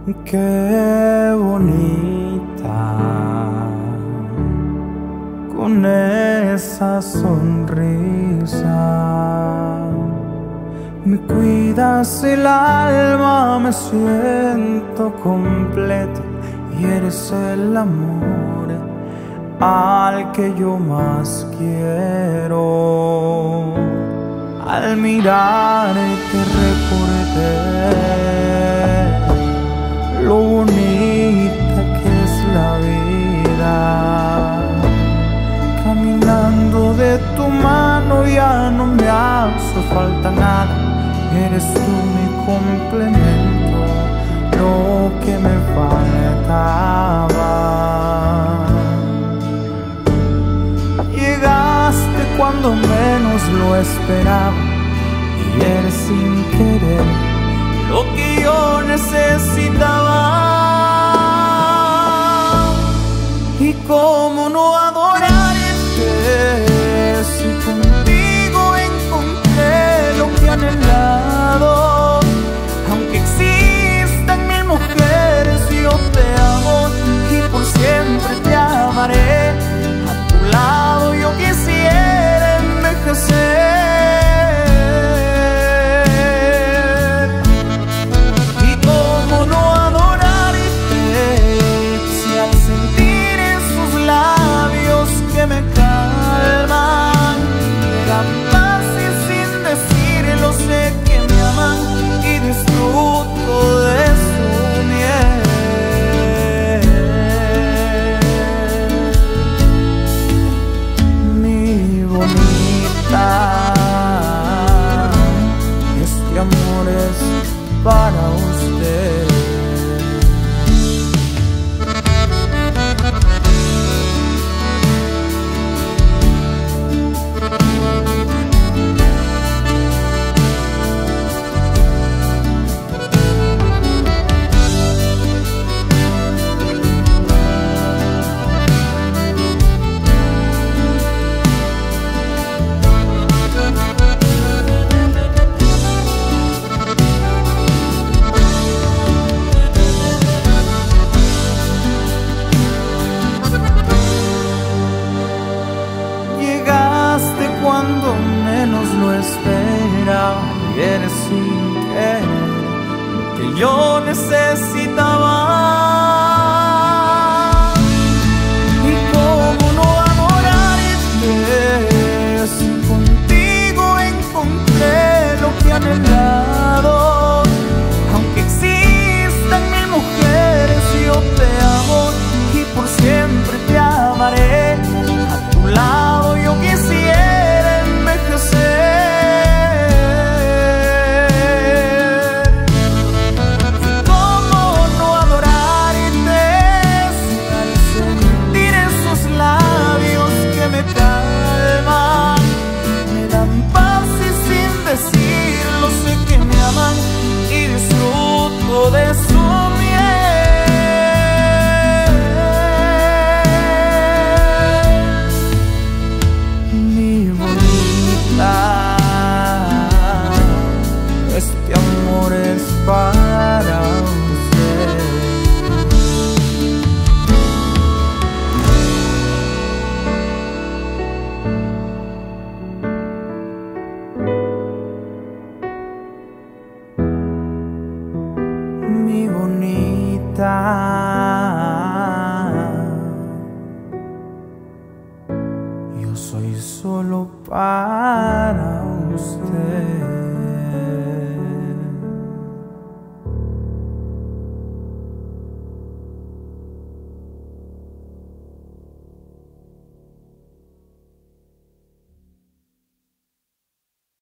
Qué bonita, con esa sonrisa, me cuidas el alma, me siento completo y eres el amor al que yo más quiero. Al mirarte recordé lo bonita que es la vida. Caminando de tu mano ya no me hace falta nada. Eres tú mi complemento, lo que me faltaba. Llegaste cuando menos lo esperaba y eres sin querer lo que yo necesitaba. Y cómo no adorarte si contigo encontré lo que he anhelado. Aunque existan mil mujeres, yo te amo y por siempre te amaré. A tu lado yo quisiera envejecer. Me calman, me dan paz y sin decirlo sé que me aman y disfruto de su miel. Mi bonita, este amor es para usted. Cuando menos lo esperaba y eres sin querer lo que yo necesito.